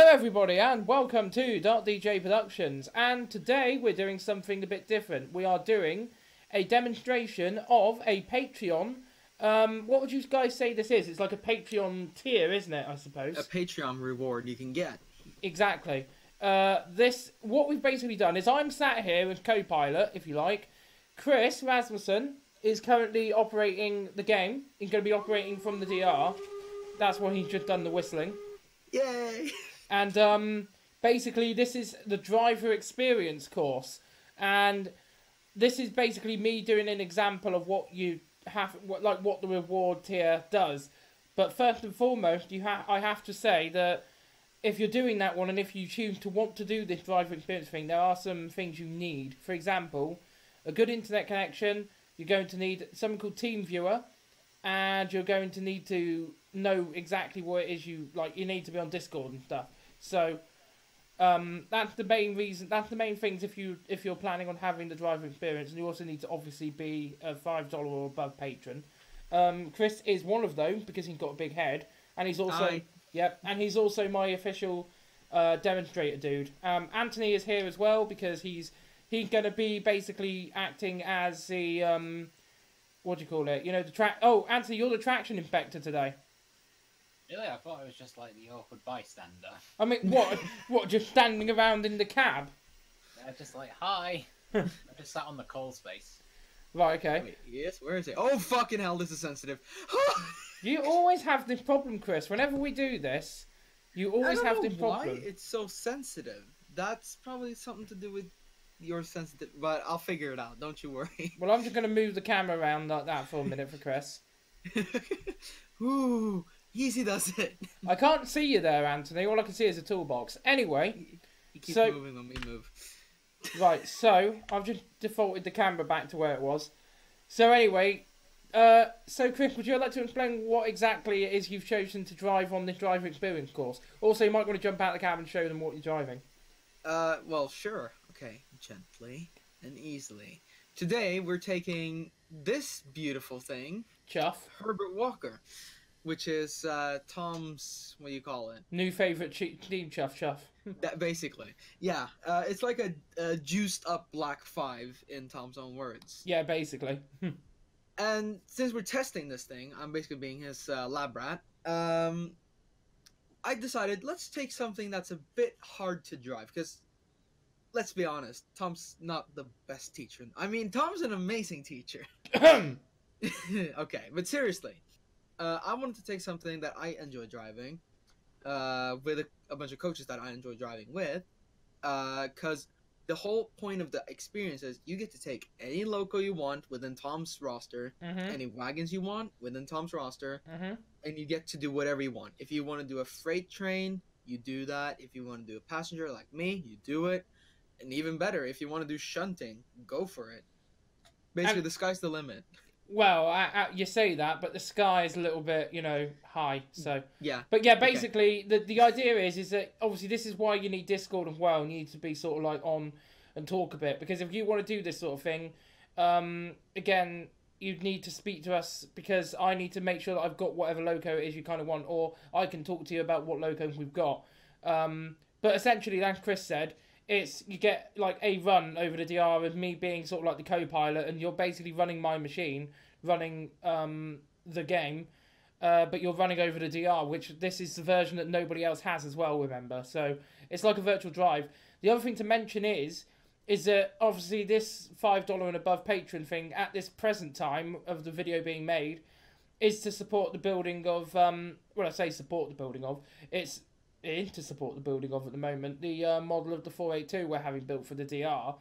everybody, and welcome to DJ Productions. And today we're doing something a bit different. We are doing a demonstration of a Patreon. What would you guys say this is? It's like a Patreon tier, isn't it? I suppose a Patreon reward you can get. Exactly. What we've basically done is I'm sat here as co-pilot, if you like. Chris Rasmussen is currently operating the game. He's going to be operating from the DR. That's why he's just done the whistling. Yay! And basically this is the driver experience course, and this is basically me doing an example of what you have, what the reward tier does. But first and foremost, I have to say that if you're doing that one, and if you choose to want to do this driver experience thing, there are some things you need. For example, a good internet connection. You're going to need something called TeamViewer, and you're going to need to know exactly what it is you like. You need to be on Discord and stuff. So that's the main reason. That's the main things if you're planning on having the driver experience, and you also need to obviously be a $5 or above patron. Chris is one of those because he's got a big head, and he's also and he's also my official demonstrator dude. Anthony is here as well because he's going to be basically acting as the what do you call it? You know, the track. Oh, Anthony, you're the traction inspector today. Really? I thought it was just like the awkward bystander. I mean, what, just standing around in the cab? Yeah, just like, hi. I just sat on the coal space. Right, okay. Wait, yes, where is it? Oh, fucking hell, this is sensitive. You always have this problem, Chris. Whenever we do this, you always have this problem. Why it's so sensitive. That's probably something to do with your sensitive, but I'll figure it out, don't you worry. Well, I'm just going to move the camera around like that for a minute for Chris. Ooh. Easy does it. I can't see you there, Anthony. All I can see is a toolbox. Anyway, you keep moving when we move. Right, so I've just defaulted the camera back to where it was. So anyway, so Chris, would you like to explain what exactly it is you've chosen to drive on this driver experience course? Also, you might want to jump out of the cab and show them what you're driving. Well, sure. Okay, gently and easily. Today we're taking this beautiful thing, Chuff, Herbert Walker. Which is Tom's, what do you call it? New favourite team, Chuff. That basically, yeah. It's like a juiced up Black 5 in Tom's own words. Yeah, basically. And since we're testing this thing, I'm basically being his lab rat. I decided let's take something that's a bit hard to drive because, let's be honest, Tom's not the best teacher. I mean, Tom's an amazing teacher. Okay, but seriously. I wanted to take something that I enjoy driving, with a bunch of coaches that I enjoy driving with, because the whole point of the experience is you get to take any loco you want within Tom's roster, any wagons you want within Tom's roster, and you get to do whatever you want. If you want to do a freight train, you do that. If you want to do a passenger like me, you do it. And even better, if you want to do shunting, go for it. Basically, the sky's the limit. Well, you say that, but the sky is a little bit, high. So yeah. But yeah, basically, the idea is that obviously this is why you need Discord as well. You need to be sort of like on and talk a bit, because if you want to do this sort of thing, again, you'd need to speak to us because I need to make sure that I've got whatever loco it is you kind of want, or I can talk to you about what locos we've got. But essentially, like Chris said, you get like a run over the DR with me being sort of like the co-pilot, and you're basically running my machine, running the game, but you're running over the DR, which this is the version that nobody else has as well, remember? So it's like a virtual drive. The other thing to mention is that obviously this $5 and above patron thing at this present time of the video being made is to support the building of, well, I say support the building of, it's to support the building of at the moment, the model of the 482 we're having built for the DR.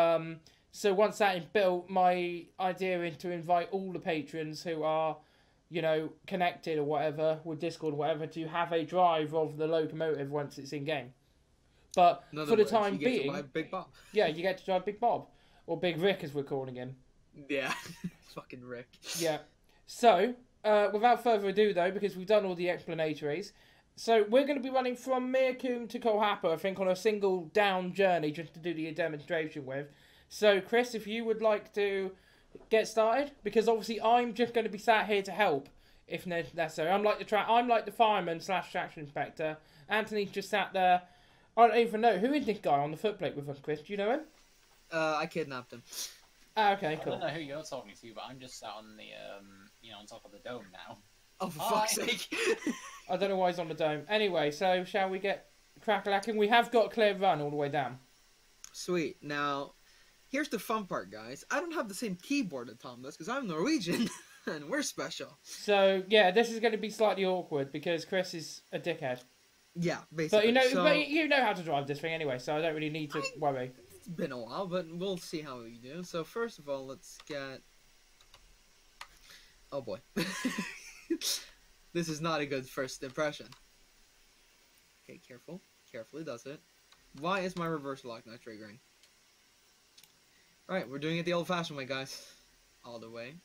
So once that is built, my idea is to invite all the patrons who are, connected or whatever, with Discord or whatever, to have a drive of the locomotive once it's in game. But for the time being, you get to drive Big Bob. Yeah, you get to drive Big Bob, or Big Rick as we're calling him. Yeah, fucking Rick. Yeah. So without further ado, though, because we've done all the explanatories. So we're going to be running from Meerkum to Kolhappa, I think, on a single down journey just to do the demonstration with. So, Chris, if you would like to get started, because obviously I'm just going to be sat here to help if necessary. I'm like the fireman / traction inspector. Anthony's just sat there. I don't even know who is this guy on the footplate with us, Chris. Do you know him? I kidnapped him. Ah, okay, cool. I don't know who you're talking to, but I'm just sat on the on top of the dome now. Oh, for fuck's sake! I don't know why he's on the dome. Anyway, so shall we get crack-a-lacking? We have got a clear run all the way down. Sweet. Now, here's the fun part, guys. I don't have the same keyboard that Tom does because I'm Norwegian and we're special. So yeah, this is going to be slightly awkward because Chris is a dickhead. Yeah, basically. But you know how to drive this thing anyway, so I don't really need to worry. It's been a while, but we'll see how we do. So first of all, let's get. Oh boy, this is not a good first impression. Okay, careful. Carefully does it. Why is my reverse lock not triggering? Alright, we're doing it the old-fashioned way, guys. All the way.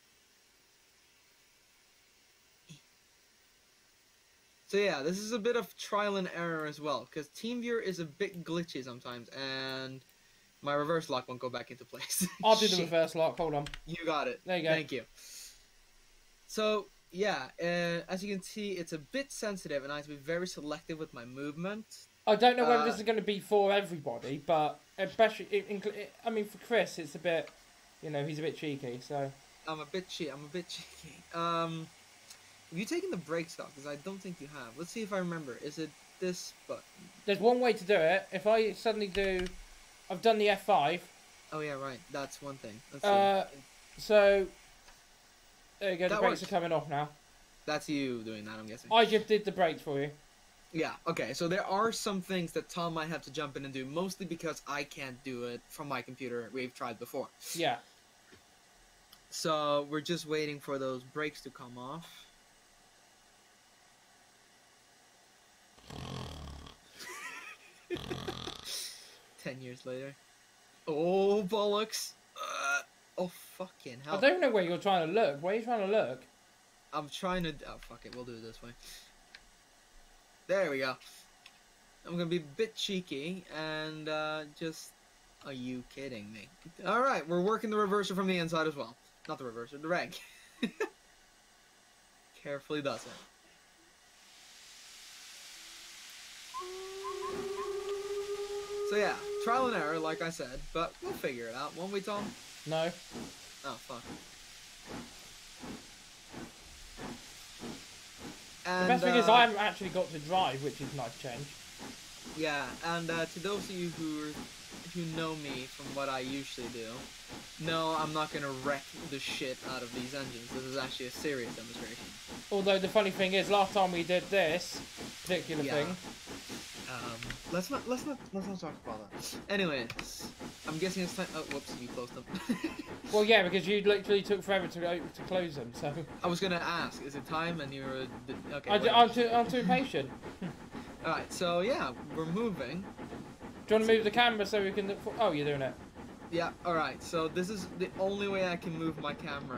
So yeah, this is a bit of trial and error as well, because TeamViewer is a bit glitchy sometimes, and my reverse lock won't go back into place. I'll do the reverse lock, hold on. You got it. There you go. Thank you. So, yeah, as you can see, it's a bit sensitive, and I have to be very selective with my movement. I don't know whether this is going to be for everybody, but especially, I mean, for Chris, it's a bit, he's a bit cheeky, so... I'm a bit cheeky. Have you taken the brakes off? Because I don't think you have. Let's see if I remember. Is it this button? There's one way to do it. If I suddenly do... I've done the F5. Oh, yeah, right. That's one thing. Let's see. So... There you go, the That brakes works. are coming off now. That's you doing that, I'm guessing. I just did the brakes for you. Yeah, okay. So there are some things that Tom might have to jump in and do, mostly because I can't do it from my computer. We've tried before. Yeah. So we're just waiting for those brakes to come off. Ten years later. Oh, bollocks. Oh, fucking hell. I don't know where you're trying to look. Where are you trying to look? I'm trying to... Oh, fuck it. We'll do it this way. There we go. I'm gonna be a bit cheeky and just... Are you kidding me? Alright, we're working the reverser from the inside as well. Not the reverser, the reg. Carefully does it. So yeah, trial and error, like I said, but we'll figure it out, won't we, Tom? No. Oh, fuck. And, The best thing is I haven't actually got to drive, which is a nice change. Yeah, and to those of you who know me from what I usually do, no, I'm not gonna wreck the shit out of these engines. This is actually a serious demonstration. Although the funny thing is, last time we did this particular thing... Let's not talk about that. Anyways, I'm guessing it's time... Oh, whoops, you closed them. Well, yeah, because you literally took forever to close them, so... I was gonna ask, is it time? And you were... Okay, I'm too patient. Alright, so yeah, we're moving. Do you want to move the camera so we can look for... Oh, you're doing it. Yeah, alright, so this is the only way I can move my camera.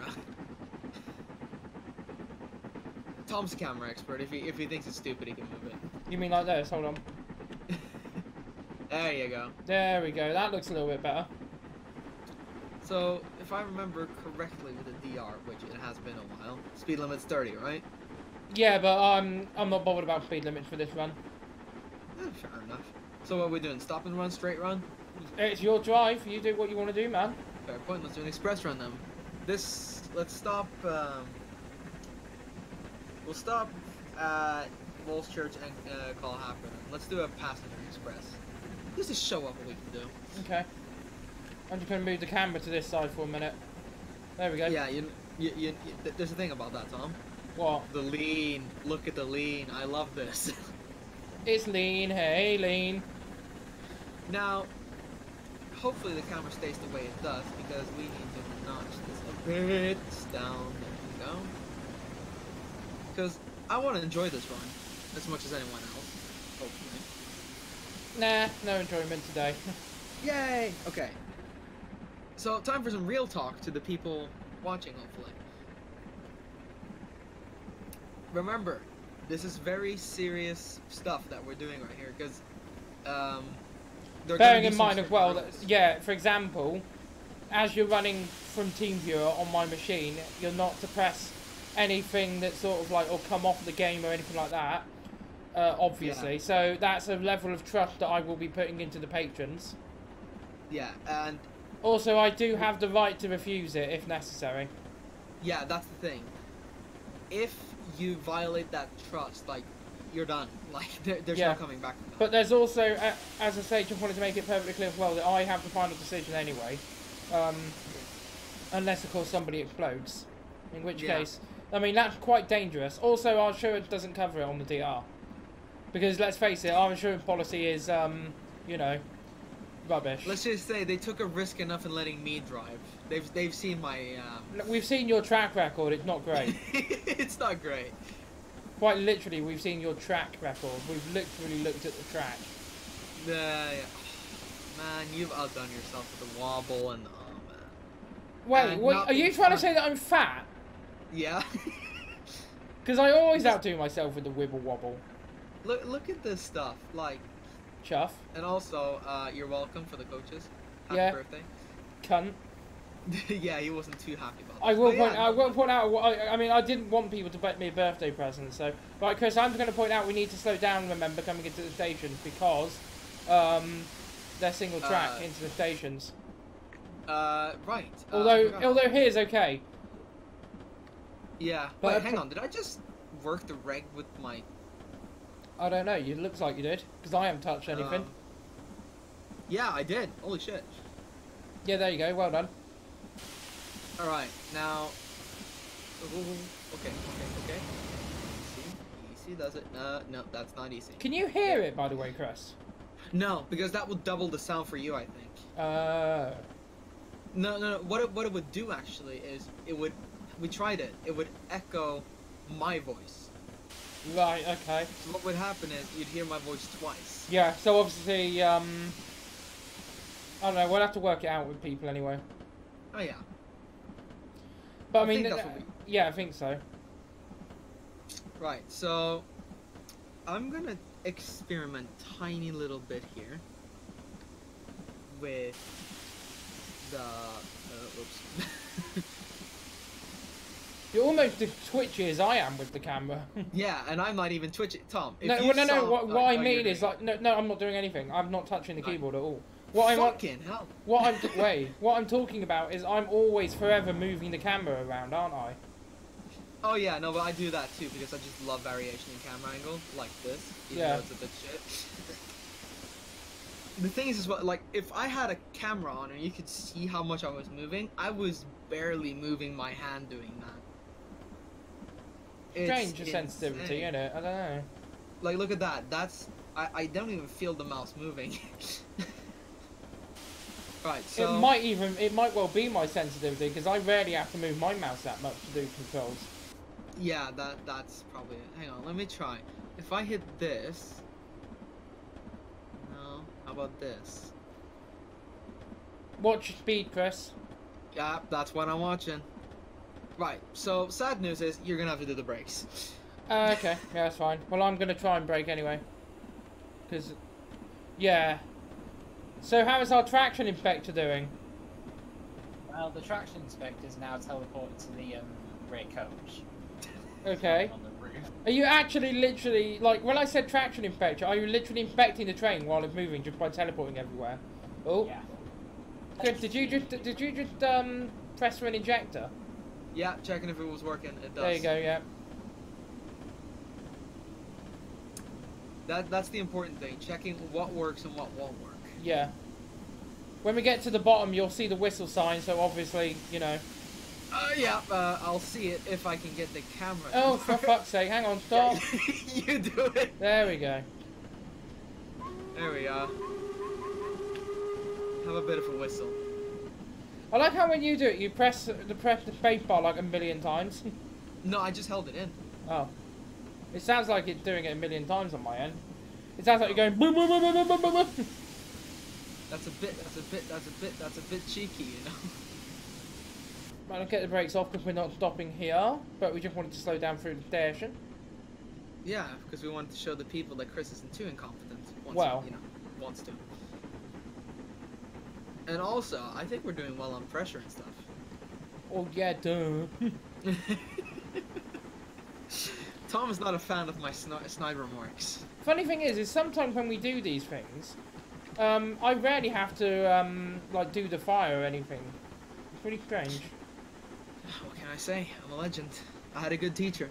Tom's a camera expert. If he thinks it's stupid, he can move it. You mean like this? Hold on. There you go. There we go. That looks a little bit better. So, if I remember correctly with the DR, which it has been a while, speed limit's 30, right? Yeah, but I'm not bothered about speed limits for this run. Fair enough. So what are we doing? Stop and run, straight run? It's your drive. You do what you want to do, man. Fair point. Let's do an express run then. Let's stop. We'll stop at Wolf's Church and call Happer. Let's do a passenger express. Just to show off what we can do. Okay. I'm just going to move the camera to this side for a minute. There we go. Yeah, there's a thing about that, Tom. What? The lean. Look at the lean. I love this. It's lean. Hey, lean. Now, hopefully the camera stays the way it does, because we need to notch this a bit down. There we go. Because I want to enjoy this run as much as anyone else, hopefully. Nah, no enjoyment today. Yay! Okay. So, time for some real talk to the people watching, hopefully. Remember, this is very serious stuff that we're doing right here, because, bearing in mind as well that, yeah, for example, as you're running from TeamViewer on my machine, you're not to press anything that sort of like, or come off the game or anything like that. Obviously. So that's a level of trust that I will be putting into the patrons. Yeah, and also I do have the right to refuse it if necessary. Yeah, that's the thing. If you violate that trust, like, you're done. Like, there's no coming back from that. But there's also, as I say, just wanted to make it perfectly clear as well that I have the final decision anyway. Unless, of course, somebody explodes. In which case, I mean, that's quite dangerous. Also, our insurance doesn't cover it on the DR. Because, let's face it, our insurance policy is, you know, rubbish. Let's just say they took a risk enough in letting me drive. They've seen my... We've seen your track record, it's not great. It's not great. Quite literally, we've seen your track record. We've literally looked at the track. Yeah. Man, you've outdone yourself with the wobble and... Wait, are you trying to say that I'm fat? Yeah. Because I always outdo myself with the wibble wobble. Look at this stuff, like... Chuff. And also, you're welcome for the coaches. Happy birthday. Cunt. Yeah, he wasn't too happy about that. I will point out, I mean, I didn't want people to get me a birthday present, so... Right, Chris, I'm going to point out we need to slow down, remember, coming into the stations, because they're single track into the stations. Right. Although here's okay. Yeah. But wait, hang on, did I just work the reg with my... I don't know, it looks like you did, because I haven't touched anything. Yeah, I did. Holy shit. Yeah, there you go, well done. Alright, now... Okay. Easy does it. No, that's not easy. Can you hear it, by the way, Chris? No, because that would double the sound for you, I think. No. What it would do, actually, is it would... We tried it. It would echo my voice. Right, okay. So what would happen is you'd hear my voice twice. Yeah, so obviously, I don't know, we'll have to work it out with people anyway. Oh, yeah. But I mean, think that's what yeah, I think so. Right, so I'm gonna experiment tiny little bit here with the oops. You're almost as twitchy as I am with the camera. Yeah, and I'm not even twitching. Tom, if no. What I mean is like, no, I'm not doing anything. I'm not touching the keyboard at all. What I'm talking about is I'm always forever moving the camera around, aren't I? Oh yeah, no, but I do that too because I just love variation in camera angle, like this. Even though it's a bit shit. The thing is what, like, if I had a camera on and you could see how much I was moving, I was barely moving my hand doing that. Strange sensitivity, isn't it? I don't know. Like, look at that. That's... I don't even feel the mouse moving. Right, so... It might well be my sensitivity, because I rarely have to move my mouse that much to do controls. Yeah, that's probably it. Hang on, let me try. If I hit this... No, how about this? Watch your speed, Chris. Yeah, that's what I'm watching. Right, so sad news is you're gonna have to do the brakes. Okay, yeah, that's fine. Well, I'm gonna try and brake anyway. Because, yeah. So how is our traction inspector doing? Well, the traction inspector is now teleported to the rear coach. Okay. On the roof. Are you actually literally, like, when I said traction inspector, are you literally inspecting the train while it's moving just by teleporting everywhere? Oh. Yeah. Good. Did you just press for an injector? Yeah, checking if it was working. It does. There you go, yeah. That's the important thing, checking what works and what won't work. Yeah. When we get to the bottom, you'll see the whistle sign, so obviously, you know. Yeah, I'll see it if I can get the camera. Oh, for fuck's sake, hang on, stop. You do it. There we go. There we are. Have a bit of a whistle. I like how when you do it, you press the space bar like a million times. No, I just held it in. Oh. It sounds like it's doing it a million times on my end. It sounds like you're going boom, boom, boom, boom, boom, boom, boom. That's a bit cheeky, you know. Right, I'll get the brakes off because we're not stopping here, but we just wanted to slow down through the station. Yeah, because we wanted to show the people that Chris isn't too incompetent. Well, you know, wants to. And also, I think we're doing well on pressure and stuff. Oh yeah, duh. Tom is not a fan of my snide remarks. Funny thing is sometimes when we do these things, I rarely have to like do the fire or anything. It's pretty strange. What can I say? I'm a legend. I had a good teacher.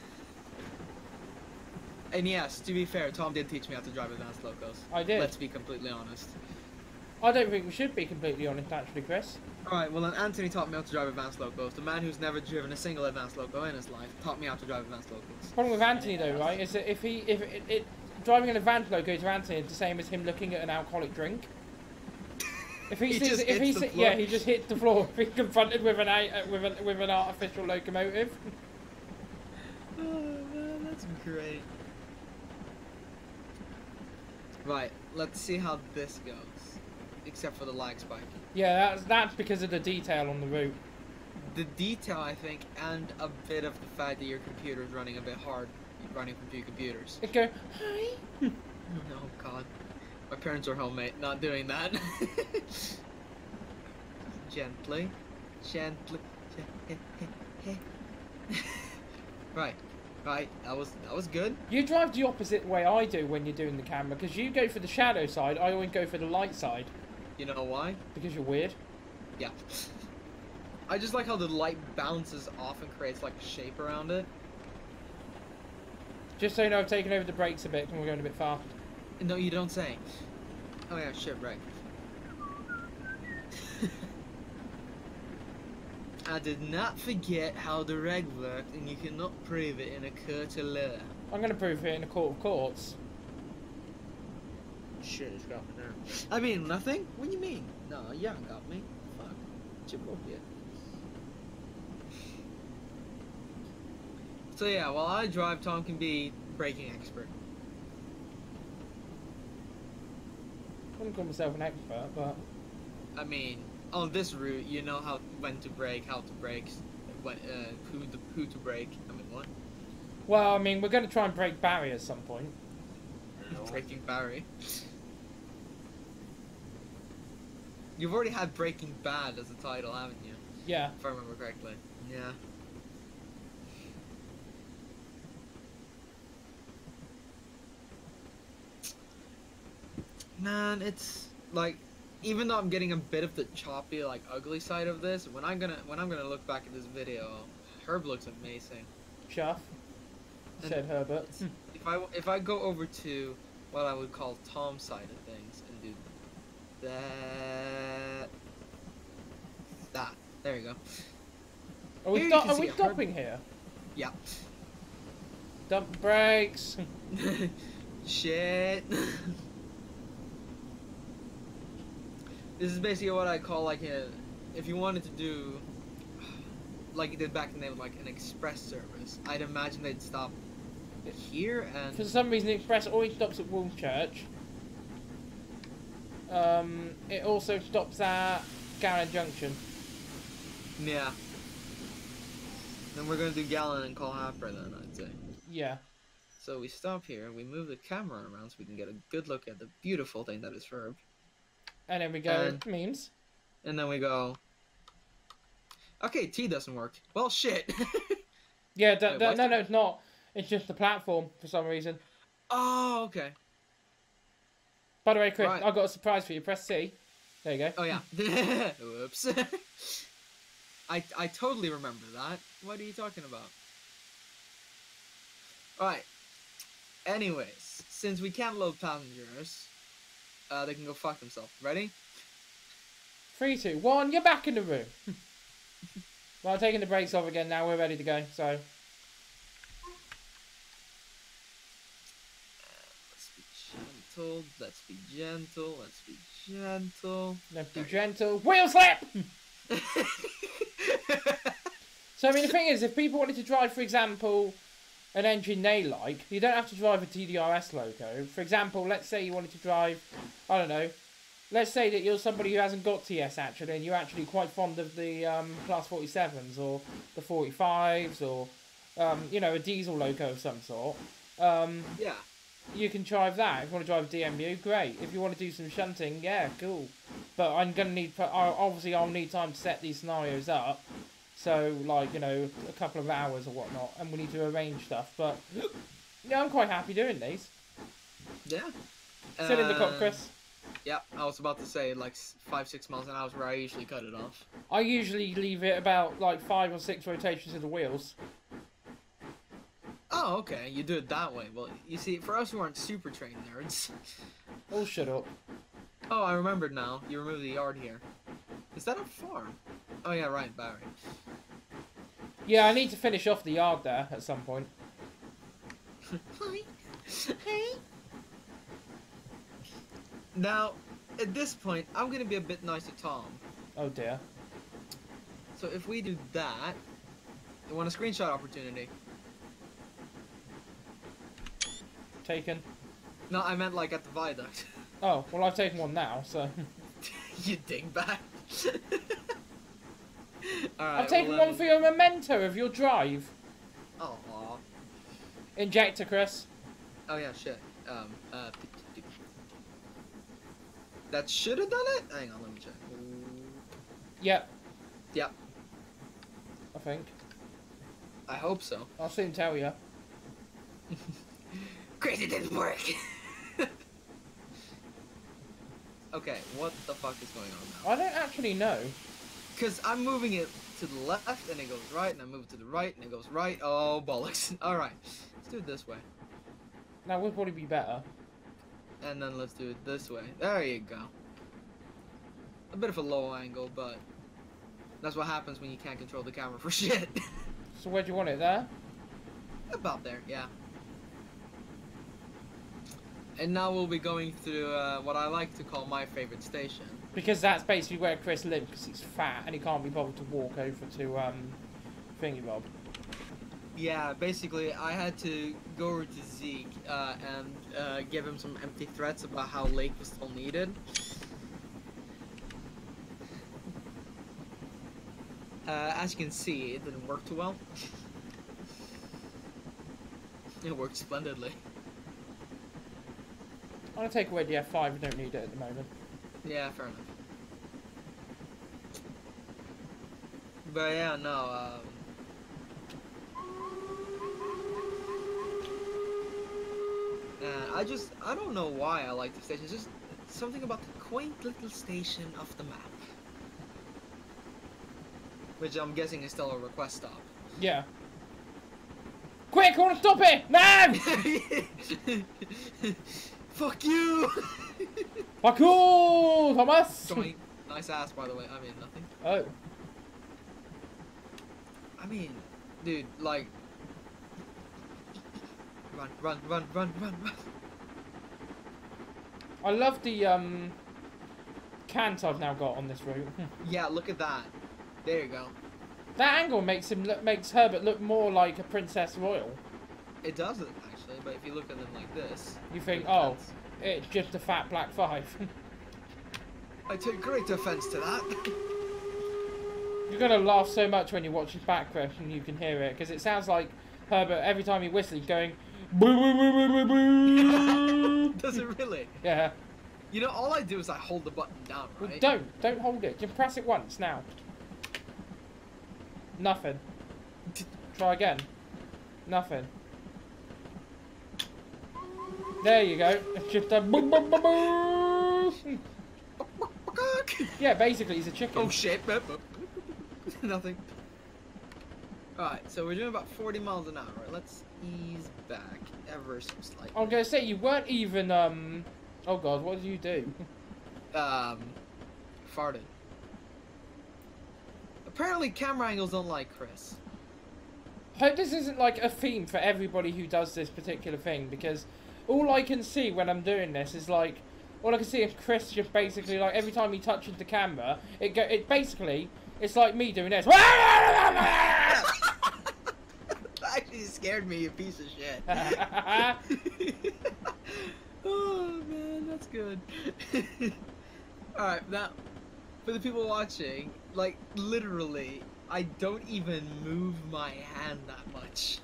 And yes, to be fair, Tom did teach me how to drive advanced locos. I did. Let's be completely honest. I don't think we should be completely honest, actually, Chris. Alright, well then Anthony taught me how to drive advanced locos. The man who's never driven a single advanced loco in his life taught me how to drive advanced locos. Problem with Anthony though, right, is that if driving an advanced loco to Anthony is the same as him looking at an alcoholic drink. If he sees, he just hits the floor if he's confronted with an artificial locomotive. Oh man, that's great. Right, let's see how this goes. Except for the lag spike. Yeah, that's because of the detail on the route. The detail, I think, and a bit of the fact that your computer's running a bit hard, running from two computers. It go, hi. Oh god. My parents are home, mate. Not doing that. Gently. Gently. Right. Right. That was good. You drive the opposite way I do when you're doing the camera, because you go for the shadow side, I always go for the light side. You know why? Because you're weird. Yeah. I just like how the light bounces off and creates like a shape around it. Just so you know, I've taken over the brakes a bit and we're going a bit fast. No, you don't say. Oh yeah, shit, right. I did not forget how the reg worked, and you cannot prove it in a court of law. I'm going to prove it in a court of courts. Shit, it's got me now. I mean, nothing? What do you mean? No, you haven't got me. Fuck. Chip up yet. So yeah, while I drive, Tom can be braking expert. I wouldn't call myself an expert, but... I mean, on this route, you know when to brake, how to brake, when, who to brake. I mean, what? Well, I mean, we're going to try and break Barry at some point. Breaking Barry. You've already had Breaking Bad as a title, haven't you? Yeah. If I remember correctly. Yeah. Man, it's like, even though I'm getting a bit of the choppy, like ugly side of this, when I'm gonna look back at this video, Herb looks amazing. Chuff, said Herbert. If I go over to what I would call Tom's side of things and do that, there you go. Are we stopping here? Yeah. Dump brakes. Shit. This is basically what I call like if you wanted to do like you did back in the day with like an express service, I'd imagine they'd stop here and... For some reason, the express always stops at Woolchurch. It also stops at Gallon Junction. Yeah. Then we're gonna do Gallon and call Happer then, I'd say. Yeah. So we stop here, we move the camera around so we can get a good look at the beautiful thing that is Ferb. And then we go, memes. And then we go... Okay, T doesn't work. Well, shit. Yeah, no, it's not. It's just the platform for some reason. Oh, okay. By the way, Chris, Right. I've got a surprise for you. Press C. There you go. Oh, yeah. Whoops. I totally remember that. What are you talking about? Alright. Anyways, since we can't load passengers, they can go fuck themselves. Ready? 3, 2, 1, you're back in the room. Well, I'm taking the brakes off again now. We're ready to go, so... Let's be gentle, let's be gentle. Let's be gentle. Wheel slip! So, I mean, the thing is, if people wanted to drive, for example, an engine they like, you don't have to drive a TDRS loco. For example, let's say you wanted to drive, I don't know, let's say that you're somebody who hasn't got TS actually, and you're actually quite fond of the Class 47s, or the 45s, or, you know, a diesel loco of some sort. Yeah. You can drive that. If you want to drive a DMU, great. If you want to do some shunting, yeah, cool. But I'm going to need, obviously I'll need time to set these scenarios up. So, like, you know, a couple of hours or whatnot, and we need to arrange stuff. But, yeah, I'm quite happy doing these. Yeah. Still in the cut, Chris. Yeah, I was about to say, like, 5-6 miles an hour is where I usually cut it off. I usually leave it about, like, 5 or 6 rotations of the wheels. Oh, okay, you do it that way. Well, you see, for us who aren't super trained nerds... Oh, shut up. Oh, I remembered now. You removed the yard here. Is that a farm? Oh, yeah, right, Barry. Yeah, I need to finish off the yard there at some point. Hi. Hey. Now, at this point, I'm gonna be a bit nice to Tom. Oh, dear. So if we do that... You want a screenshot opportunity? Taken. No, I meant like at the viaduct. Oh, well, I've taken one now, so... You dingbat. Alright, I've taken one for your memento of your drive. Oh. Injector, Chris. Oh yeah, shit. That should have done it? Hang on, let me check. Yep. Yep. I think. I hope so. I'll soon tell you. Crazy didn't work! Okay, what the fuck is going on now? I don't actually know. Because I'm moving it to the left, and it goes right, and I move it to the right, and it goes right. Oh, bollocks. Alright, let's do it this way. That would probably be better. And then let's do it this way. There you go. A bit of a low angle, but that's what happens when you can't control the camera for shit. So where do you want it, there? About there, yeah. And now we'll be going through what I like to call my favorite station. Because that's basically where Chris lives, because he's fat and he can't be bothered to walk over to Thingy Bob. Yeah, basically I had to go over to Zeke and give him some empty threats about how Lake was still needed. As you can see, it didn't work too well. It worked splendidly. I'm going to take away the F5, I don't need it at the moment. Yeah, fair enough. But yeah, no, I don't know why I like the station. It's just something about the quaint little station off the map. Which I'm guessing is still a request stop. Yeah. Quick, I want to stop it! No! Fuck you! Fuck you, Thomas! Joint. Nice ass, by the way. I mean, nothing. Oh. I mean, dude, like... Run. I love the, cant I've now got on this route. Yeah, look at that. There you go. That angle makes Herbert look more like a Princess Royal. It doesn't, actually, but if you look at them like this... You think, oh, it's just a fat black 5. I take great offense to that. You're going to laugh so much when you watch his back crash and you can hear it, because it sounds like Herbert, every time he whistles, going... Boo, boo, boo, boo, boo, boo. Does it really? Yeah. You know, all I do is I hold the button down, right? Well, don't hold it. Just press it once, now. Nothing. Try again. Nothing. There you go. It's just a boom, boom, boom, boom. Yeah, basically he's a chicken. Oh shit. Nothing. Alright, so we're doing about 40 miles an hour. Let's ease back ever so slightly. I'm gonna say you weren't even oh god, what did you do? Farted. Apparently camera angles don't like Chris. I hope this isn't like a theme for everybody who does this particular thing, because all I can see when I'm doing this is like, all I can see is Chris just basically like every time he touches the camera, it basically, it's like me doing this. That actually scared me, you piece of shit. Oh man, that's good. Alright, now, for the people watching, like, literally, I don't even move my hand that much.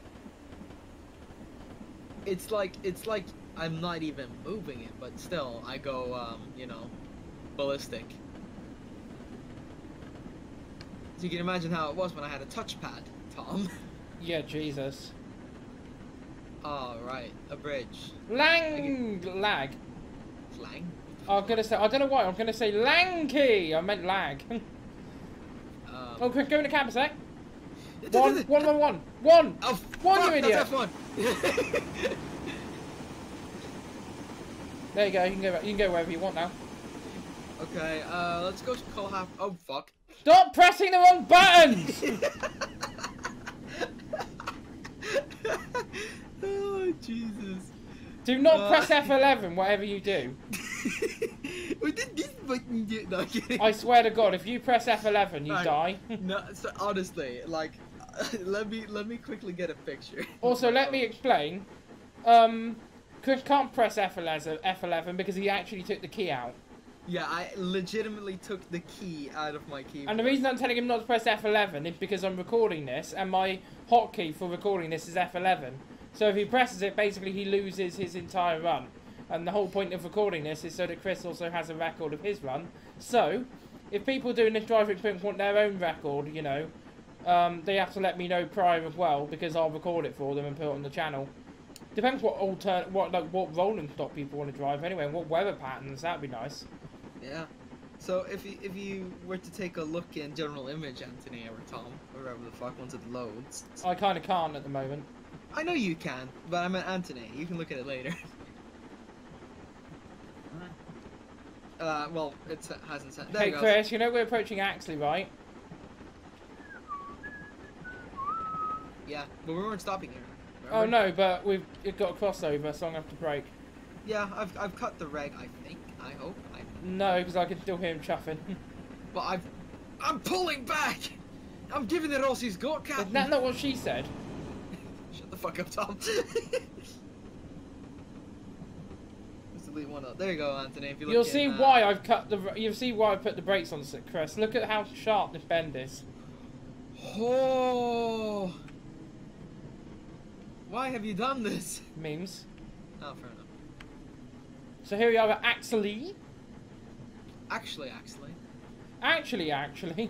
It's like I'm not even moving it, but still, I go, you know, ballistic. you can imagine how it was when I had a touchpad, Tom. Yeah, Jesus. Oh, right. A bridge. Lag. Slang? I'm gonna say, I don't know why, I'm gonna say lanky. I meant lag. Oh, quick, go in the camp a sec. One. Oh, One, fuck, you idiot. that's F1. There you go, you can go wherever you want now. Okay, let's go to call half. Oh, fuck. Stop pressing the wrong buttons! Oh, Jesus. Do not press F11, whatever you do. What did this button do? No, I'm kidding. I swear to God, if you press F11, you Right. die. No, so honestly, like, let me quickly get a picture. Also, let me explain. Chris can't press F11 because he actually took the key out. Yeah, I legitimately took the key out of my keyboard. And the reason I'm telling him not to press F11 is because I'm recording this, and my hotkey for recording this is F11. So if he presses it, basically he loses his entire run. And the whole point of recording this is so that Chris also has a record of his run. So, if people doing this driving thing want their own record, you know, they have to let me know prior as well, because I'll record it for them and put it on the channel. Depends what what rolling stock people want to drive anyway, and what weather patterns. That'd be nice. Yeah. So if you were to take a look in general image, Anthony or Tom, or wherever the fuck once it loads. I kind of can't at the moment. I know you can, but I meant Anthony. You can look at it later. Well, it hasn't sent. There Hey you go. Chris, you know we're approaching Axley, right? Yeah, but we weren't stopping here. Oh remember? no, but we've got a crossover, so I'm gonna have to brake. Yeah, I've cut the reg. I think. I hope. No, because I can still hear him chuffing. But I'm pulling back. I'm giving it all she's got, Captain. Is that not what she said? Shut the fuck up, Tom. Let's delete one up. There you go, Anthony. If you look You'll see in, why I've cut the. You'll see why I put the brakes on, Chris. Look at how sharp this bend is. Oh. Why have you done this? Memes. Oh, fair enough. So here we are at Axley. Actually. Actually.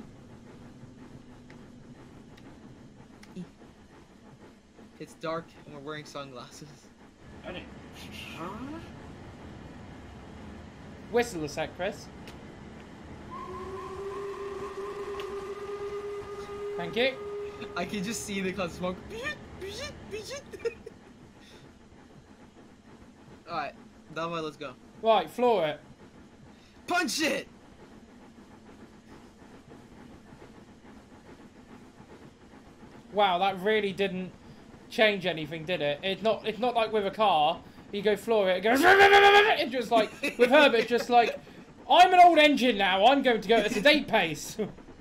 It's dark and we're wearing sunglasses. Whistle a sec, Chris. Thank you. I can just see the cloud of smoke. Alright, that way, let's go. Right, floor it. Punch it! Wow, that really didn't change anything, did it? It's not like with a car. You go floor it, it goes. It's just like with Herbert, it's just like I'm an old engine now. I'm going to go at a sedate pace.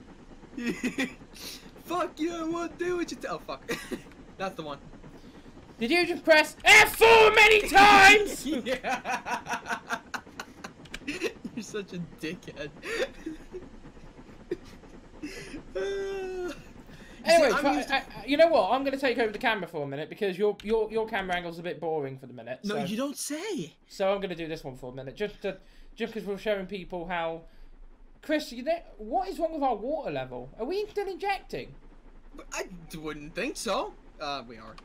Fuck you! I won't do what you tell. Oh fuck, that's the one. Did you just press F4 many times? Yeah. You're such a dickhead. Anyway, you know what? I'm going to take over the camera for a minute because your camera angle's a bit boring for the minute. No, so. you don't say. So I'm going to do this one for a minute, just because we're showing people how. Chris, what is wrong with our water level? Are we still injecting? I wouldn't think so. We are.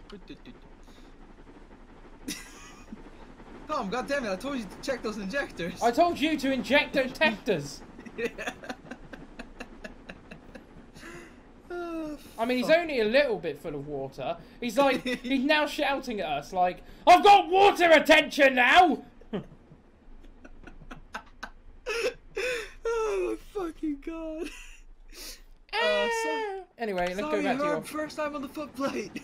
Tom, goddammit, I told you to check those injectors. I told you to inject those testers. Yeah. Oh, I mean, he's only a little bit full of water. He's like, he's now shouting at us like, I've got water attention now! Oh my fucking god. Anyway, let's sorry, go back to your... first time on the footplate.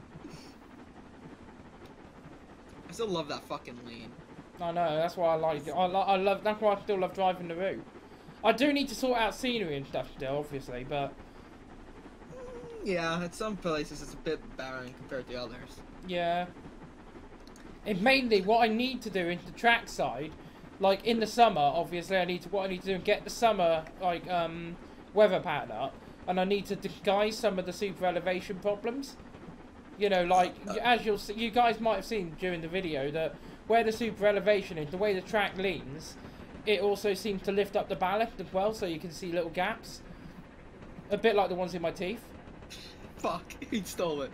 I still love that fucking lane. I know, that's why I like it. I love. That's why I still love driving the route. I do need to sort out scenery and stuff still, obviously, but... Yeah, at some places it's a bit barren compared to others. Yeah. And mainly, what I need to do in the track side, like in the summer, obviously, what I need to do is get the summer like weather pattern up, and I need to disguise some of the super elevation problems. You know, like as you'll see, you guys might have seen during the video that where the super elevation is, the way the track leans, it also seems to lift up the ballast as well, so you can see little gaps. A bit like the ones in my teeth. Fuck, he stole it.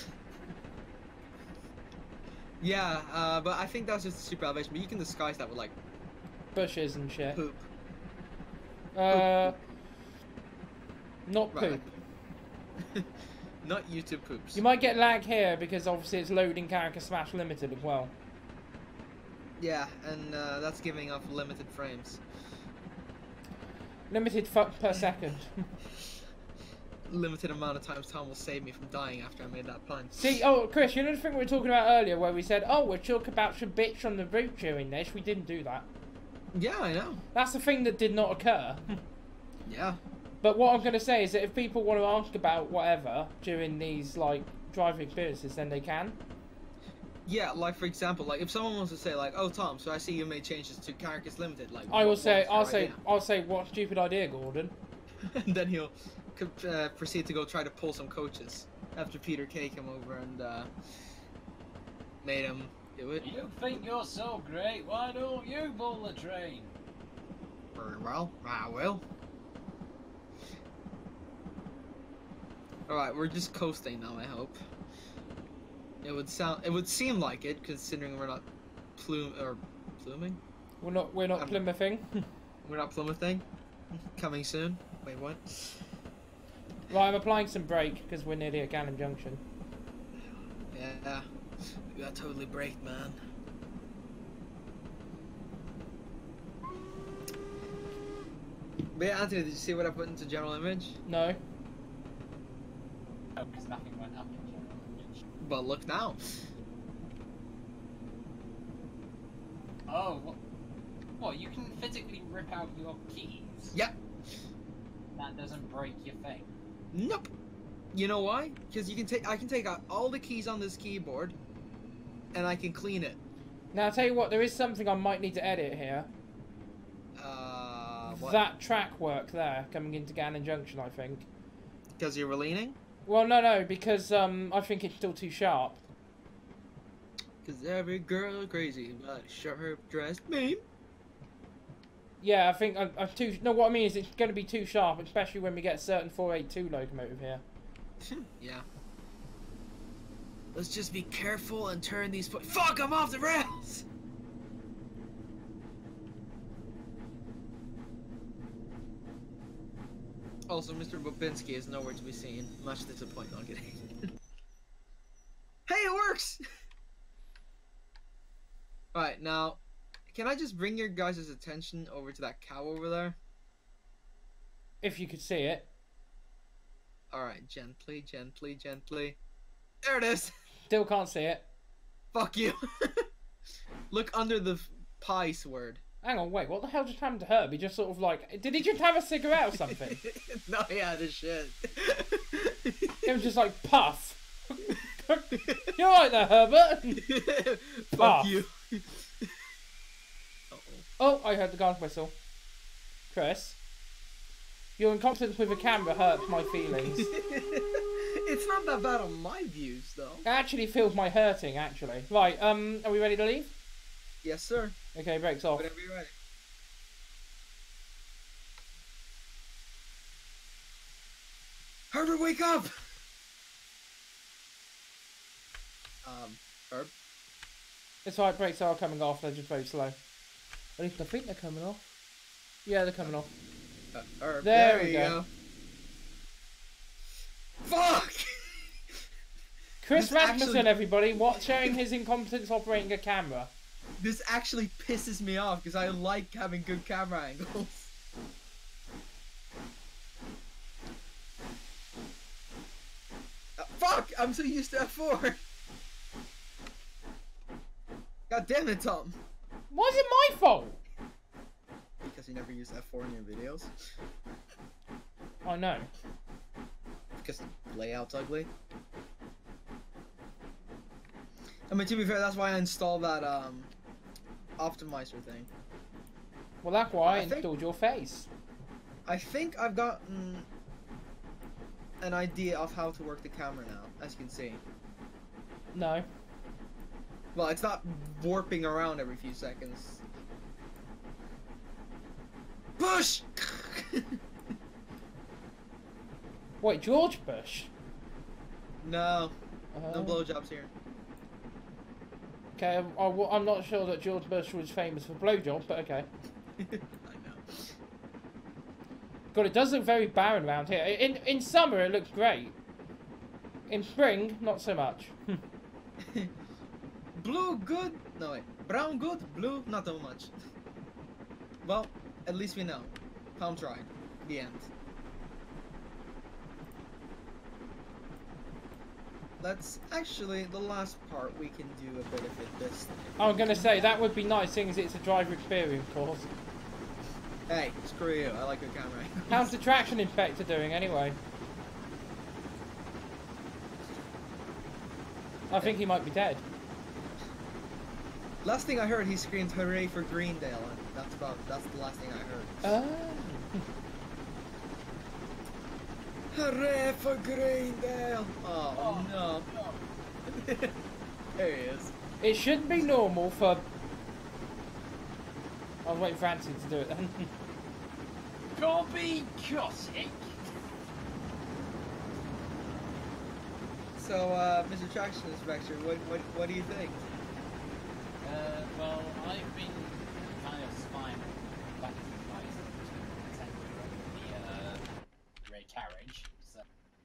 Yeah, but I think that's just super elevation. But you can disguise that with like Bushes and shit. poop. Not Right. poop. Not YouTube poops. You might get lag here because obviously it's loading Character Smash Limited as well. Yeah, and that's giving off limited frames. Limited fuck per second. Limited amount of times Tom will save me from dying after I made that pun. See, oh, Chris, you know the thing we were talking about earlier where we said, oh, we'll talk about some bitch on the route during this? We didn't do that. Yeah, I know. That's the thing that did not occur. Yeah. But what I'm going to say is that if people want to ask about whatever during these, like, driving experiences, then they can. Yeah, like for example, like if someone wants to say like, "Oh Tom, so I see you made changes to Characters Limited," like I will what say, was your idea? I'll say, what stupid idea, Gordon. And then he'll proceed to go try to pull some coaches after Peter K came over and made him do it. You think you're so great, why don't you pull the train? Very well, I will. Alright, we're just coasting now, I hope. It would seem like it, considering we're not pluming? We're not Plymouthing. We're not Plymouthing. Coming soon. Wait, what? Right, I'm applying some brake because we're nearly at Gannon Junction. Yeah. We got totally braked, man. But yeah, Anthony, did you see what I put into general image? No. Oh, because nothing went up in general image. But look now. Oh, what? You can physically rip out your keys? Yep. That doesn't break your thing. Nope. You know why? Because I can take out all the keys on this keyboard, and I can clean it. Now, I'll tell you what, there is something I might need to edit here. What? That track work there, coming into Gannon Junction, I think. Because you were leaning? Well, no, because I think it's still too sharp. Because every girl crazy about a sharp-dressed meme. Yeah, I think I'm too... No, what I mean is it's going to be too sharp, especially when we get a certain 482 locomotive here. Yeah. Let's just be careful and turn these... Fuck, I'm off the rails! Also, Mr. Bobinski is nowhere to be seen. Much disappointed on getting. Hey, it works! Alright, now, can I just bring your guys' attention over to that cow over there? If you could see it. Alright, gently, gently, gently. There it is! Still can't see it. Fuck you! Look under the pie sword. Hang on, wait, what the hell just happened to Herb? He just sort of like... Did he just have a cigarette or something? No, yeah, this shit. It was just like, puff. You're right there, Herbert. Fuck Puff. you. Oh, I heard the guard whistle. Chris, your incompetence with a camera hurts my feelings. It's not that bad on my views, though. It actually feels my hurting, actually. Right, are we ready to leave? Yes, sir. Okay, brakes off. Whenever you're ready. Herbert, wake up! Herb? It's alright, brakes are coming off, they're just very slow. At least I think they're coming off. Yeah, they're coming off. Herb, There we go. Fuck! Chris This Rasmussen, actually- everybody, sharing his incompetence operating a camera. This actually pisses me off because I like having good camera angles. Fuck! I'm so used to F4. God damn it, Tom. Why is it my fault? Because you never use F4 in your videos. I know. Because the layout's ugly. I mean, to be fair, that's why I installed that optimizer thing. Well, that's why I I think- installed your face. I think I've gotten an idea of how to work the camera now, as you can see. No. Well, it's not warping around every few seconds. Push! Wait, George Bush? No. No blowjobs here. Okay, I'm not sure that George Bush was famous for blowjobs, but okay. I know. God, it does look very barren around here. In summer, it looks great. In spring, not so much. Blue good. No wait. Brown good. Blue not so much. Well, at least we know. Palm tried. The end. That's actually the last part. We can do a bit of it this time. I'm gonna say that would be nice, seeing as it's a driver experience course. Hey, screw you. I like your camera. How's the traction inspector doing anyway? I think he might be dead. Last thing I heard, he screamed "Hooray for Greendale," and that's the last thing I heard. Hooray for Greendale! Oh no! There he is. It should be normal for. I'll wait for Anthony to do it then. Corby Cossack. So, Mr. Traction Inspector, what do you think? Well, I've been kind of spying back to you guys the Ray carriage. So.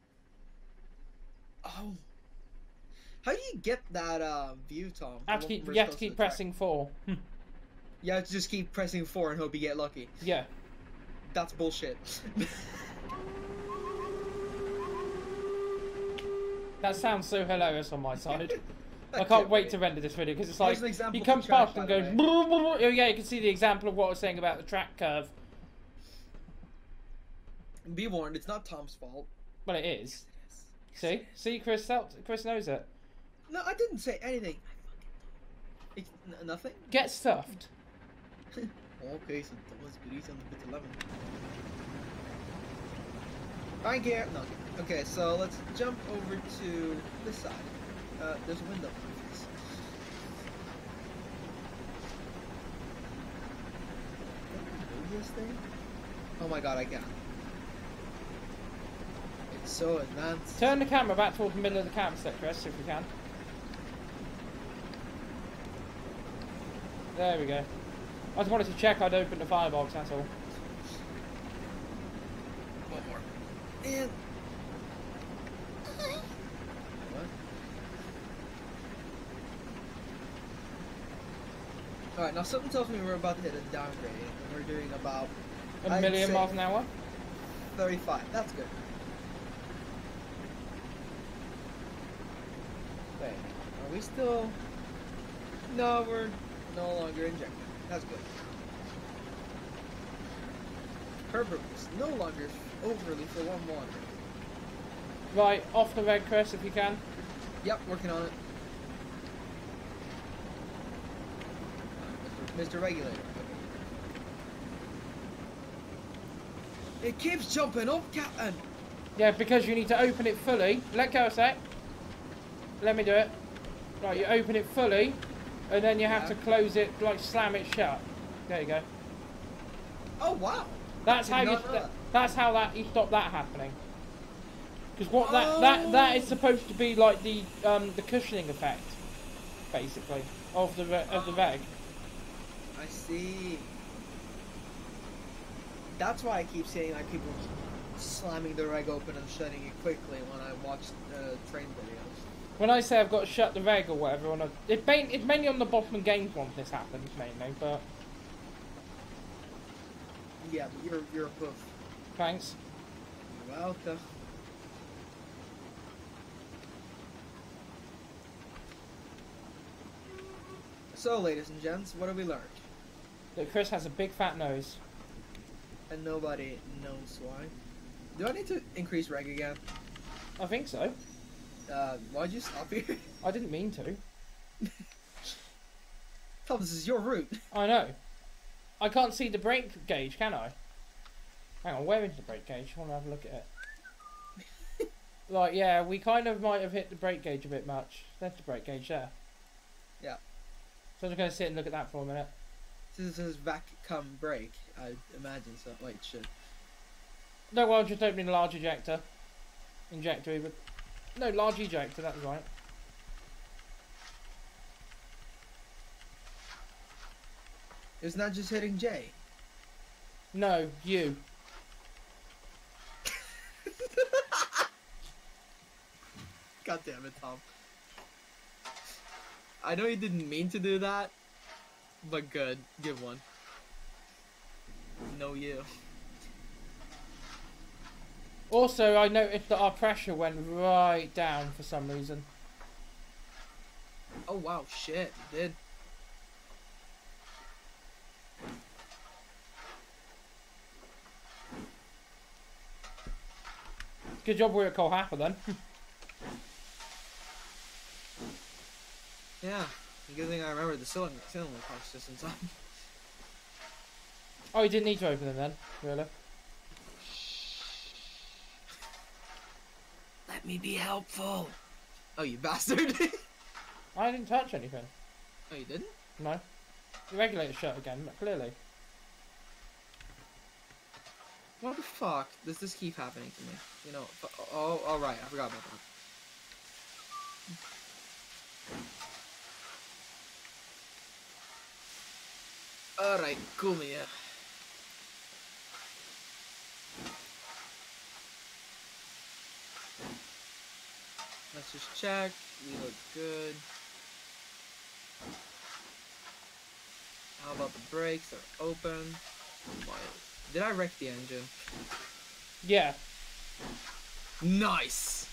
Oh. How do you get that view, Tom? You have to keep pressing 4. You have to just keep pressing 4 and hope you get lucky. Yeah. That's bullshit. That sounds so hilarious on my side. I can't wait to render this video because it's like he he comes past and goes. Oh yeah, you can see the example of what I was saying about the track curve. Be warned, it's not Tom's fault. Well, it is. See, Chris knows it. No, I didn't say anything. Nothing. Get stuffed. Okay, so that was good. He's on the bit 11. Thank you. No. Okay, so let's jump over to this side. There's a window. This thing? Oh my god, I can't. It's so advanced. Turn the camera back towards the middle of the camera set, Chris, if you can. There we go. I just wanted to check I'd opened the firebox, that's all. One more. And... What? Alright, now something tells me we're about to hit a downgrade, and we're doing about... A million miles an hour? 35, that's good. Wait, are we still... No, we're no longer injecting. That's good. Herbert is no longer overly for one water. Right, off the red, Chris, if you can. Yep, working on it. Mr. Regulator. It keeps jumping up, Captain! Yeah, because you need to open it fully. Let go a sec. Let me do it. Right, you open it fully, and then you have to close it, like slam it shut. There you go. Oh wow! That's how you. That's how you stop that happening. Because what that is supposed to be like the cushioning effect, basically, of the reg. I see. That's why I keep seeing like people slamming the reg open and shutting it quickly when I watch train videos. When I say I've got to shut the reg or whatever, it's mainly on the Bosman Games one this happens mainly, but yeah, you're a poof. Thanks. You're welcome. So, ladies and gents, what have we learned? That Chris has a big fat nose. And nobody knows why. Do I need to increase reg again? I think so. Why'd you stop here? I didn't mean to. Tom, this is your route. I know. I can't see the brake gauge, can I? Hang on, where is the brake gauge? I want to have a look at it. Like, yeah, we kind of might have hit the brake gauge a bit much. There's the brake gauge there. Yeah. So I'm just going to sit and look at that for a minute. This is vac cum brake, I imagine so. Wait, shit. No, well, I'm just opening the large ejector. Injector even. No, large ejector, that's right. It's not just hitting J. No, you. God damn it, Tom. I know you didn't mean to do that, but good. Give one. No, you. Also, I noticed that our pressure went right down for some reason. Oh wow, shit, it did. Good job we're at Colhapper then. Yeah, good thing I remember the cylinder parts just in time. Oh, you didn't need to open them then, really? Let me be helpful. Oh, you bastard. I didn't touch anything. Oh, you didn't? No. The regulator's shut again, clearly. What the fuck does this keep happening to me? You know, oh, right, I forgot about that. Alright, cool me, yeah. Let's just check. We look good. How about the brakes? They're open. Did I wreck the engine? Yeah. Nice!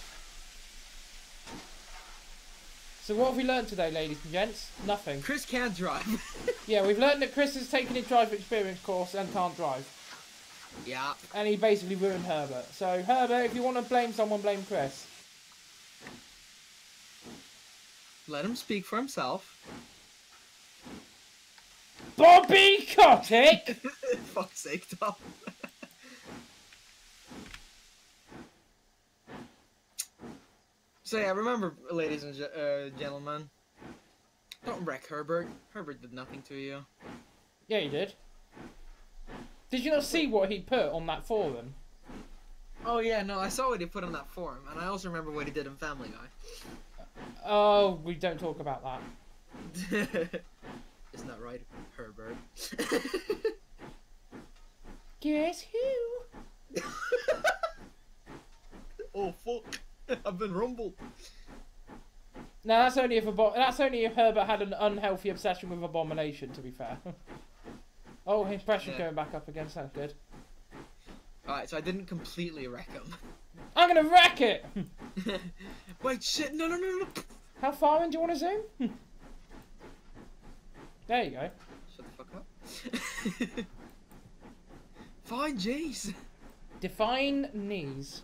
So what have we learned today, ladies and gents? Nothing. Chris can't drive. Yeah, we've learned that Chris has taken his driver experience course and can't drive. Yeah. And he basically ruined Herbert. So, Herbert, if you want to blame someone, blame Chris. Let him speak for himself. Bobby Kotick! Fuck's sake, Tom. So yeah, remember, ladies and gentlemen, don't wreck Herbert. Herbert did nothing to you. Yeah, he did. Did you not see what he put on that forum? Oh yeah, no, I saw what he put on that forum, and I also remember what he did in Family Guy. Oh, we don't talk about that. Isn't that right, Herbert? Guess who? Oh fuck! I've been rumbled. No, that's only if Herbert had an unhealthy obsession with Abomination. To be fair. Oh, his pressure's going back up again. Sounds good. All right, so I didn't completely wreck him. I'm gonna wreck it. Wait, shit! No, no, no, no! How far in do you want to zoom? There you go. Shut the fuck up. Fine, jeez. Define knees.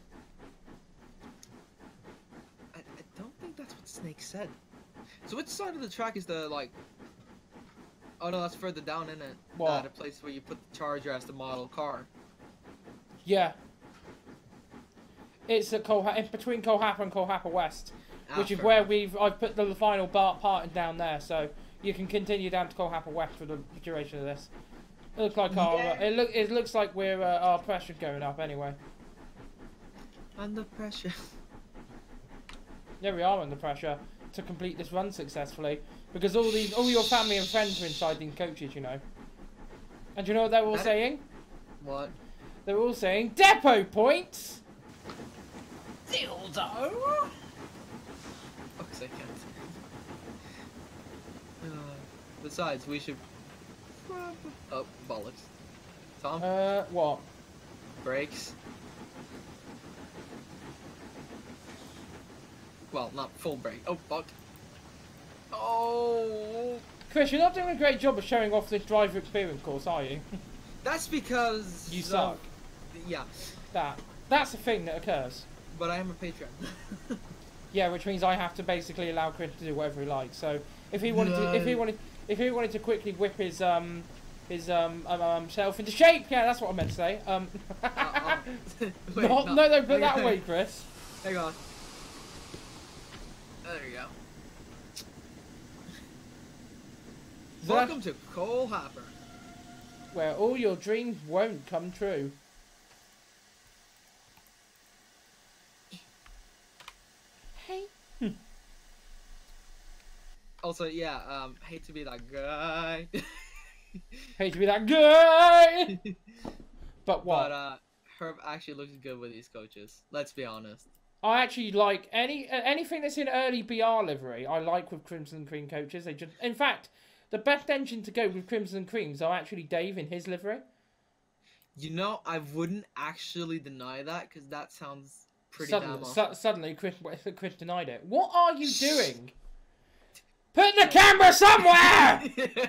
I don't think that's what Snake said. So which side of the track is the, like... Oh no, that's further down, isn't it? What? The place where you put the Charger as the model car. Yeah. It's at in between Colhapper and Colhapper West, which is where I've put the final part down there, so you can continue down to Colhapper West for the duration of this. It looks like it looks like we're our pressure's going up anyway. Under pressure. Yeah, we are under pressure to complete this run successfully because all your family and friends are inside these coaches, you know. And do you know what they're all saying? What? They're all saying depot points. Dildo! Fuck's sake, besides, we should... Oh, bollocks. Tom? What? Brakes. Well, not full brake. Oh, fuck. Oh! Chris, you're not doing a great job of showing off this driver experience course, are you? That's because... You suck. Yeah. That's a thing that occurs. But I am a patron. Yeah, which means I have to basically allow Chris to do whatever he likes. So if he wanted to quickly whip his self into shape, yeah, that's what I meant to say. Wait, no, put that away, Chris. Hang on. There you go. So Welcome to Colhapper. Where all your dreams won't come true. Also, yeah, hate to be that guy. Hate to be that guy. But what? But Herb actually looks good with these coaches. Let's be honest. I actually like anything that's in early BR livery. I like with Crimson and Cream coaches. They just, in fact, the best engine to go with Crimson and Creams are actually Dave in his livery. You know, I wouldn't actually deny that because that sounds pretty damn awesome. Suddenly, Chris denied it. What are you doing? Put the camera somewhere!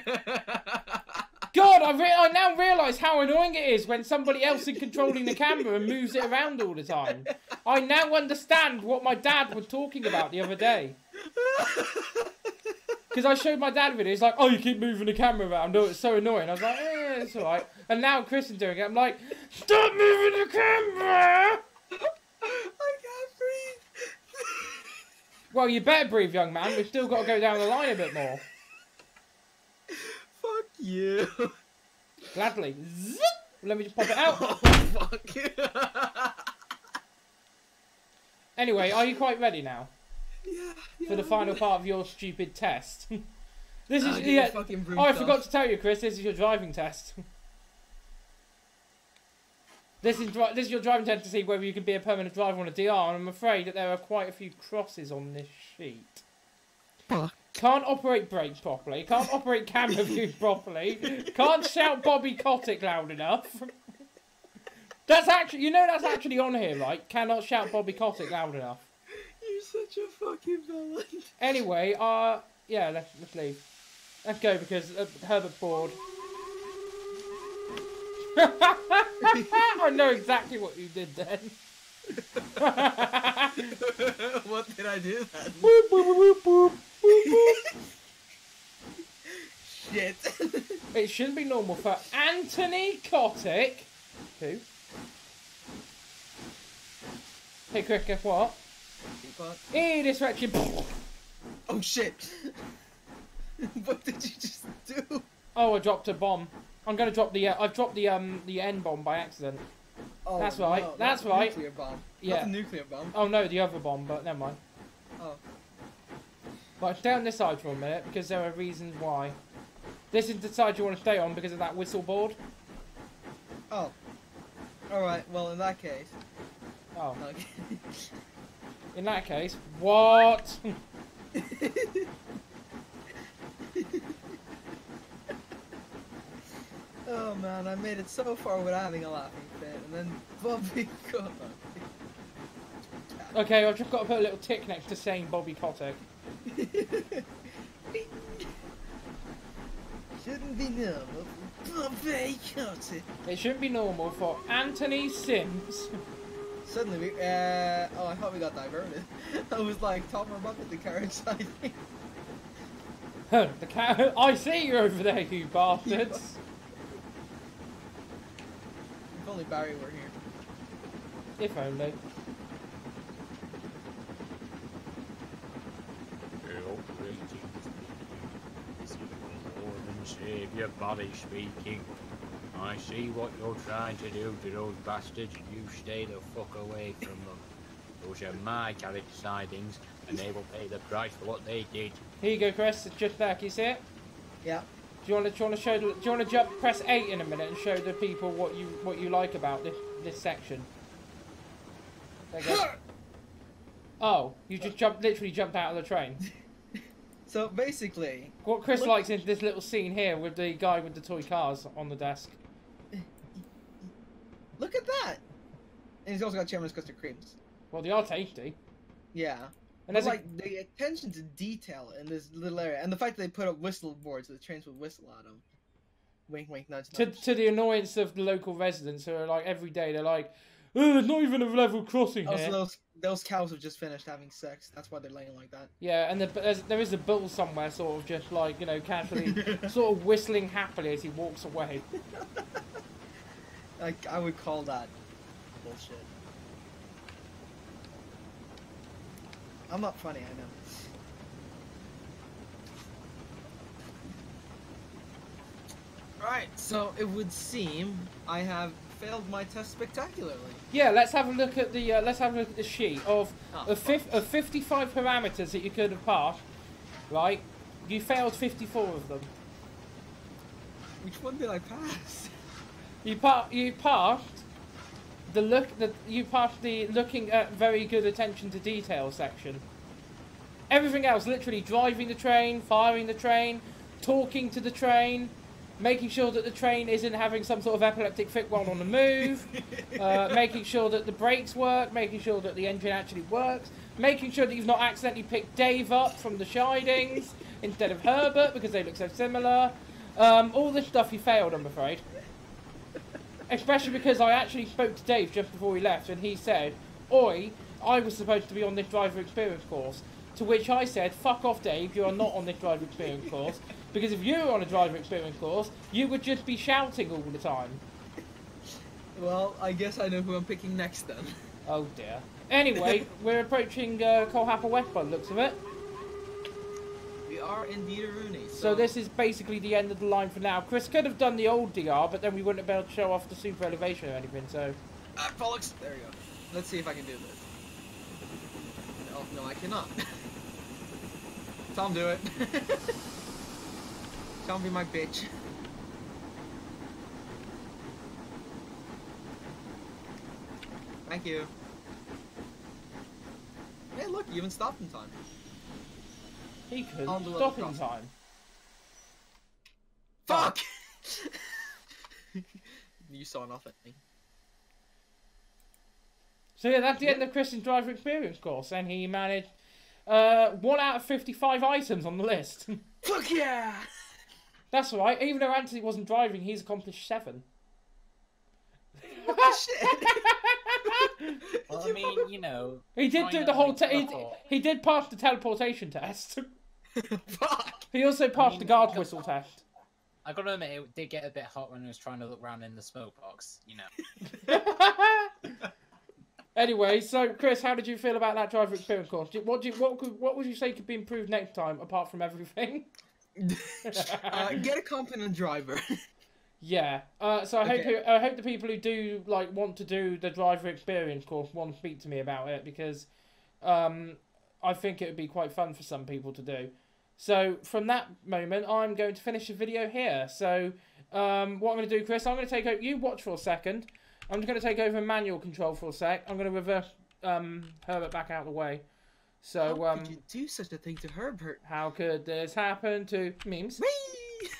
God, I now realise how annoying it is when somebody else is controlling the camera and moves it around all the time. I now understand what my dad was talking about the other day. Because I showed my dad a video, he's like, oh, you keep moving the camera around, oh, it's so annoying. I was like, it's alright. And now Chris is doing it, I'm like, stop moving the camera! I can't breathe. Well, you better breathe, young man, we've still got to go down the line a bit more. Fuck you. Gladly. Zip! Let me just pop it out. Oh, fuck you. Anyway, are you quite ready now? Yeah, for the final part of your stupid test. This is I forgot off. to tell you, Chris. This is your driving test. This is your driving test to see whether you can be a permanent driver on a DR. And I'm afraid that there are quite a few crosses on this sheet. Fuck. Can't operate brakes properly. Can't operate camera view properly. Can't shout Bobby Kotick loud enough. That's actually on here, right? Cannot shout Bobby Kotick loud enough. You're such a fucking villain. Anyway, yeah, let's leave. Let's go because Herbert's bored. I know exactly what you did then. What did I do then? Boop, boop, boop, boop, boop, boop. Shit. It shouldn't be normal for Anthony Kotick. Who? Hey, Chris, guess what? This wretched. Oh shit! What did you just do? Oh, I dropped a bomb. I'm gonna drop the. I've dropped the N bomb by accident. Oh, that's right. No, that's not right. The nuclear bomb. Yeah. Not the nuclear bomb. Oh no, the other bomb. But never mind. Oh. Right, stay on this side for a minute because there are reasons why. This is the side you want to stay on because of that whistle board. Oh. All right. Well, in that case. Oh. Okay. In that case, what? Oh man, I made it so far without having a laughing fit, and then Bobby got. Okay, I've just got to put a little tick next to saying Bobby Kotick. Shouldn't be normal for Bobby Kotick. It shouldn't be normal for Anthony Sims. Suddenly we, oh, I thought we got diverted. I was like, talking about the car inside me. The cat. I see you over there, you bastards. If only Barry were here. If only. Save your body speaking. I see what you're trying to do to those bastards, and you stay the fuck away from them. Those are my character sidings, and they will pay the price for what they did. Here you go, Chris. It's just back. You see it? Yeah. Do you want to jump? Press 8 in a minute and show the people what you like about this section. There you go. Oh, you just literally jumped out of the train. So basically, What Chris likes is this little scene here with the guy with the toy cars on the desk. look at that. And he's also got Chairman's Custard Creams. Well, they are tasty. Yeah. And But there's like the attention to detail in this little area, and the fact that they put up whistle boards so the trains would whistle at them. Wink, wink, nudge, nudge. to the annoyance of the local residents who are like every day they're like, oh, there's not even a level crossing here. Also, those cows have just finished having sex. That's why they're laying like that. Yeah, and there is a bull somewhere, sort of just like, you know, casually, sort of whistling happily as he walks away. I would call that bullshit. I'm not funny, I know. Right, so it would seem I have failed my test spectacularly. Yeah, let's have a look at the sheet of 55 parameters that you could have passed, right? You failed 54 of them. Which one did I pass? You passed the looking at very good attention to detail section. Everything else, literally driving the train, firing the train, talking to the train, making sure that the train isn't having some sort of epileptic fit while on the move, making sure that the brakes work, making sure that the engine actually works, making sure that you've not accidentally picked Dave up from the Shidings instead of Herbert because they look so similar. All this stuff you failed, I'm afraid. Especially because I actually spoke to Dave just before he left and he said, "Oi, I was supposed to be on this driver experience course." To which I said, "Fuck off, Dave, you are not on this driver experience course. Because if you were on a driver experience course, you would just be shouting all the time." Well, I guess I know who I'm picking next then. Oh dear. Anyway, we're approaching Colhapper West by the looks of it. We are indeed a Rooney. So this is basically the end of the line for now. Chris could have done the old DR, but then we wouldn't have been able to show off the super elevation or anything, so... Bollocks! There you go. Let's see if I can do this. Oh, no, I cannot. Tom, do it. Tom, be my bitch. Thank you. Hey, look, you even stopped in time. He could On the stop level in crossing. time. Fuck! You saw nothing. So yeah, that's the end of Chris's driver experience course, and he managed 1 out of 55 items on the list. Fuck yeah! That's right, even though Anthony wasn't driving, he's accomplished 7. What the shit? Well, I mean, you know. He did trying do to the whole... make teleport. He did pass the teleportation test. Fuck! He also passed the guard whistle test. I gotta admit, it did get a bit hot when I was trying to look around in the smoke box, you know. Anyway, so Chris, how did you feel about that driver experience course? What would you say could be improved next time, apart from everything? Get a competent driver. Yeah. So I hope the people who do want to do the driver experience course want to speak to me about it, because I think it would be quite fun for some people to do. So from that moment, I'm going to finish the video here. So what I'm going to do, Chris, I'm going to take over. You watch for a second. I'm just going to take over manual control for a sec. I'm going to reverse Herbert back out of the way. So how could you do such a thing to Herbert? How could this happen to memes? Whee!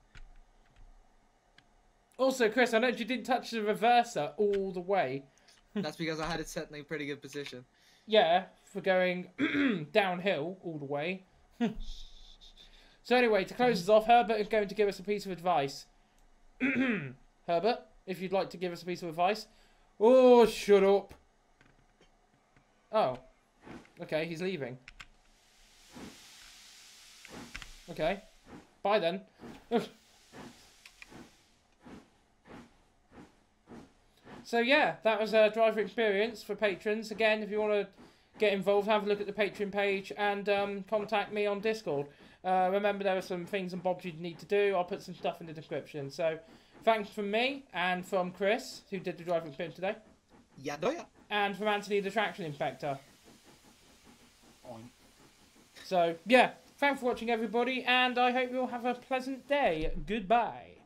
Also, Chris, I noticed you didn't touch the reverser all the way. That's because I had it set in a pretty good position. Yeah, for going downhill all the way. So anyway, to close us off, Herbert is going to give us a piece of advice. Herbert, if you'd like to give us a piece of advice. Oh, shut up. Oh. Okay, he's leaving. Okay. Bye then. So yeah, that was a driver experience for patrons. Again, if you want to get involved, have a look at the Patreon page and contact me on Discord. Remember, there are some things and bobs you need to do. I'll put some stuff in the description. So thanks from me and from Chris, who did the driver experience today. Yadoya. And from Anthony, the traction inspector. Oink. So yeah, thanks for watching everybody, and I hope you'll have a pleasant day. Goodbye.